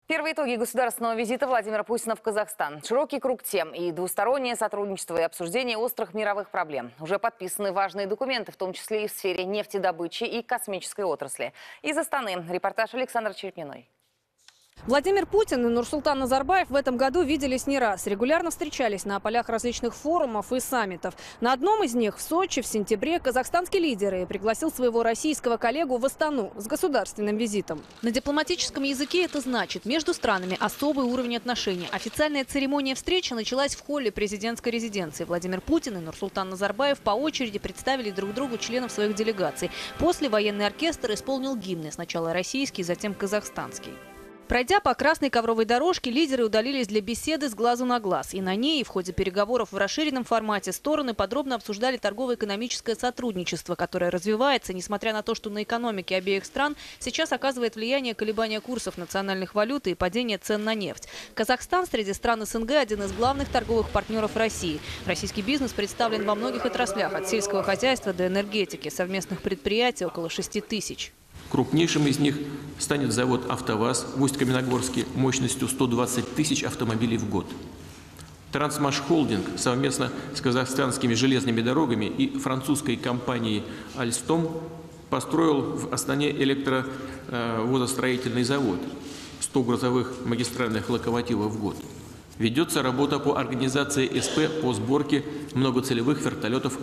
Первые итоги государственного визита Владимира Путина в Казахстан. Широкий круг тем и двустороннее сотрудничество и обсуждение острых мировых проблем. Уже подписаны важные документы, в том числе и в сфере нефтедобычи и космической отрасли. Из Астаны репортаж Александра Черепниной. Владимир Путин и Нурсултан Назарбаев в этом году виделись не раз. Регулярно встречались на полях различных форумов и саммитов. На одном из них в Сочи в сентябре казахстанский лидер пригласил своего российского коллегу в Астану с государственным визитом. На дипломатическом языке это значит между странами особый уровень отношений. Официальная церемония встречи началась в холле президентской резиденции. Владимир Путин и Нурсултан Назарбаев по очереди представили друг другу членов своих делегаций. После военный оркестр исполнил гимны, сначала российский, затем казахстанский. Пройдя по красной ковровой дорожке, лидеры удалились для беседы с глазу на глаз. И на ней, в ходе переговоров в расширенном формате, стороны подробно обсуждали торгово-экономическое сотрудничество, которое развивается, несмотря на то, что на экономике обеих стран сейчас оказывает влияние колебания курсов национальных валют и падение цен на нефть. Казахстан среди стран СНГ один из главных торговых партнеров России. Российский бизнес представлен во многих отраслях, от сельского хозяйства до энергетики. Совместных предприятий около 6 тысяч. Крупнейшим из них станет завод «АвтоВАЗ» в Усть-Каменогорске мощностью 120 тысяч автомобилей в год. «Трансмаш-холдинг» совместно с казахстанскими железными дорогами и французской компанией «Альстом» построил в Астане электровозостроительный завод, 100 грузовых магистральных локомотивов в год. Ведется работа по организации СП по сборке многоцелевых вертолетов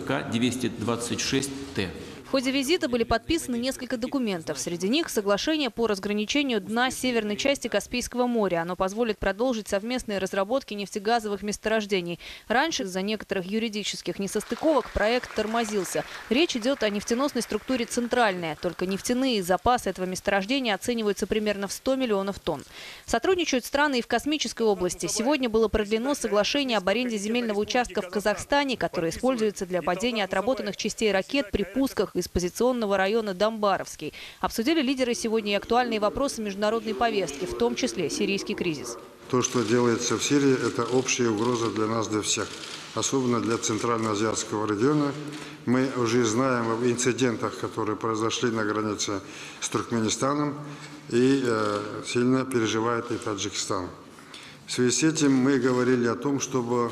К-226Т. В ходе визита были подписаны несколько документов. Среди них соглашение по разграничению дна северной части Каспийского моря. Оно позволит продолжить совместные разработки нефтегазовых месторождений. Раньше из-за некоторых юридических несостыковок проект тормозился. Речь идет о нефтеносной структуре «Центральная». Только нефтяные запасы этого месторождения оцениваются примерно в 100 миллионов тонн. Сотрудничают страны и в космической области. Сегодня было продлено соглашение об аренде земельного участка в Казахстане, который используется для падения отработанных частей ракет при пусках из позиционного района Дамбаровский. Обсудили лидеры сегодня и актуальные вопросы международной повестки, в том числе сирийский кризис. То, что делается в Сирии, это общая угроза для нас, для всех. Особенно для Центральноазиатского региона. Мы уже знаем об инцидентах, которые произошли на границе с Туркменистаном, и сильно переживает и Таджикистан. В связи с этим мы говорили о том, чтобы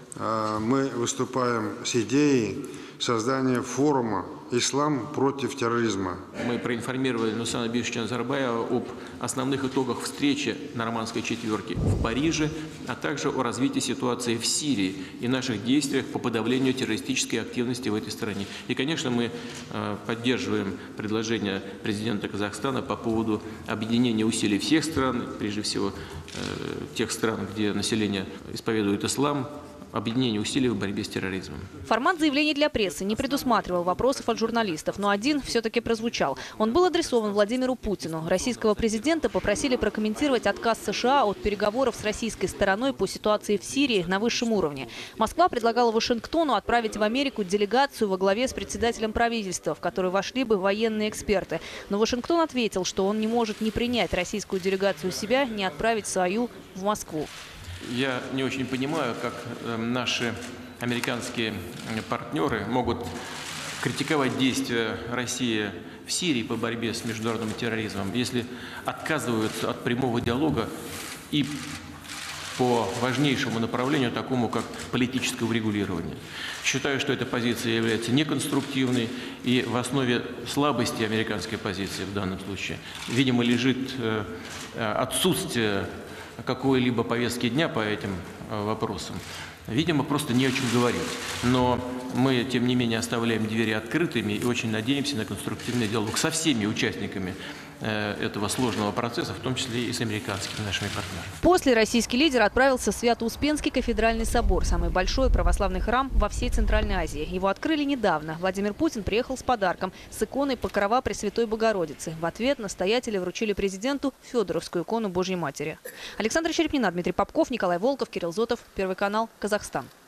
мы выступаем с идеей создания форума «Ислам против терроризма». Мы проинформировали Нурсултана Абишевича Назарбаева об основных итогах встречи нормандской четверки в Париже, а также о развитии ситуации в Сирии и наших действиях по подавлению террористической активности в этой стране. И, конечно, мы поддерживаем предложение президента Казахстана по поводу объединения усилий всех стран, прежде всего тех стран, где население исповедует ислам, объединение усилий в борьбе с терроризмом. Формат заявлений для прессы не предусматривал вопросов от журналистов, но один все-таки прозвучал. Он был адресован Владимиру Путину. Российского президента попросили прокомментировать отказ США от переговоров с российской стороной по ситуации в Сирии на высшем уровне. Москва предлагала Вашингтону отправить в Америку делегацию во главе с председателем правительства, в которую вошли бы военные эксперты. Но Вашингтон ответил, что он не может ни принять российскую делегацию у себя, ни отправить свою в Москву. Я не очень понимаю, как наши американские партнеры могут критиковать действия России в Сирии по борьбе с международным терроризмом, если отказываются от прямого диалога и по важнейшему направлению, такому как политическое урегулирование. Считаю, что эта позиция является неконструктивной, и в основе слабости американской позиции в данном случае, видимо, лежит отсутствие какой-либо повестки дня по этим вопросам. Видимо, просто не о чем говорить. Но мы, тем не менее, оставляем двери открытыми и очень надеемся на конструктивный диалог со всеми участниками этого сложного процесса, в том числе и с американскими нашими партнерами. После российский лидер отправился в Свято-Успенский кафедральный собор, самый большой православный храм во всей Центральной Азии. Его открыли недавно. Владимир Путин приехал с подарком – с иконой Покрова Пресвятой Богородицы. В ответ настоятели вручили президенту Федоровскую икону Божьей Матери. Александра Черепнина, Дмитрий Попков, Николай Волков, Кирилл Зотов. Первый канал. Казахстан.